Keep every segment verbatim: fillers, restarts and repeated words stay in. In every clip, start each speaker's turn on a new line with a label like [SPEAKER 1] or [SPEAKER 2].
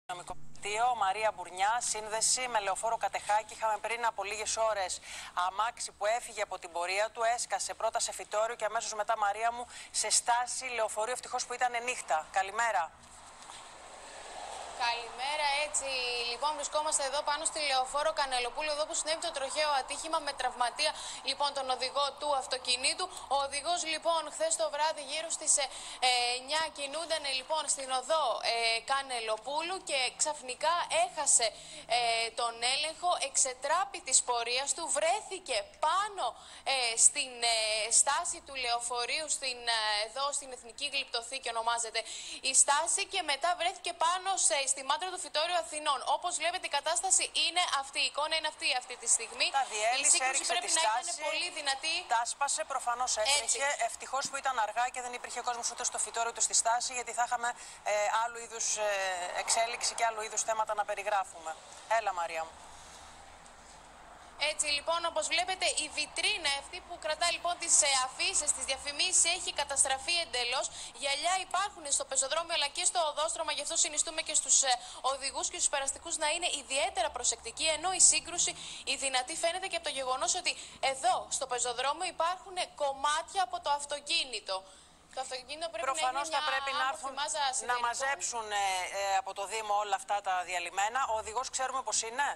[SPEAKER 1] Νομικό Μαρία Μπουρνιά, σύνδεση με λεωφόρο Κατεχάκη. Είχαμε πριν από λίγες ώρες αμάξι που έφυγε από την πορεία του, έσκασε πρώτα σε φυτόριο και αμέσως μετά, Μαρία μου, σε στάση λεωφορείου. Ευτυχώς που ήταν νύχτα. Καλημέρα.
[SPEAKER 2] Καλημέρα, έτσι. Λοιπόν, βρισκόμαστε εδώ πάνω στη λεωφόρο Κανελοπούλου, εδώ που συνέβη το τροχαίο ατύχημα με τραυματία λοιπόν τον οδηγό του αυτοκινήτου. Ο οδηγός λοιπόν χθες το βράδυ γύρω στις ε, εννιά κινούνταν λοιπόν στην οδό ε, Κανελοπούλου και ξαφνικά έχασε ε, τον έλεγχο, εξετράπη της πορείας του, βρέθηκε πάνω ε, στην ε, στάση του λεωφορείου στην, ε, εδώ στην Εθνική Γλυπτοθήκη ονομάζεται η στάση, και μετά βρέθηκε πάνω σε στη μάντρα του Φυτόριου Αθηνών. Όπως βλέπετε, η κατάσταση είναι αυτή, η εικόνα είναι αυτή αυτή τη στιγμή.
[SPEAKER 1] Τα διέλυσε,
[SPEAKER 2] η σύγκρουση πρέπει να
[SPEAKER 1] στάση,
[SPEAKER 2] ήταν πολύ δυνατή.
[SPEAKER 1] Τα άσπασε, προφανώς έτρεχε. Ευτυχώς που ήταν αργά και δεν υπήρχε κόσμος ούτε στο φυτόριο ούτε στη στάση, γιατί θα είχαμε ε, άλλου είδους ε, εξέλιξη και άλλου είδους θέματα να περιγράφουμε. Έλα, Μαρία μου.
[SPEAKER 2] Έτσι λοιπόν, όπως βλέπετε, η βιτρίνα αυτή που κρατά λοιπόν τις ε, αφήσεις, τις διαφημίσεις, έχει καταστραφεί εντελώς. Γυαλιά υπάρχουν στο πεζοδρόμιο αλλά και στο οδόστρωμα, γι' αυτό συνιστούμε και στους ε, οδηγούς και στους περαστικούς να είναι ιδιαίτερα προσεκτικοί, ενώ η σύγκρουση η δυνατή φαίνεται και από το γεγονός ότι εδώ στο πεζοδρόμιο υπάρχουν κομμάτια από το αυτοκίνητο. Το αυτοκίνητο πρέπει
[SPEAKER 1] Προφανώς
[SPEAKER 2] να
[SPEAKER 1] θα πρέπει να έρθουν να μαζέψουν ε, ε, από το Δήμο όλα αυτά τα διαλυμένα. Ο οδηγός ξέρουμε πως είναι.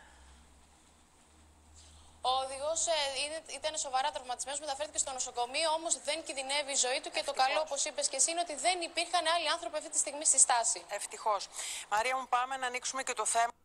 [SPEAKER 2] Ο οδηγός ε, ήταν σοβαρά τραυματισμένος, μεταφέρθηκε στο νοσοκομείο, όμως δεν κινδυνεύει η ζωή του. Και το καλό, όπως είπες και εσύ, είναι ότι δεν υπήρχαν άλλοι άνθρωποι αυτή τη στιγμή στη στάση.
[SPEAKER 1] Ευτυχώς. Μαρία μου, πάμε να ανοίξουμε και το θέμα.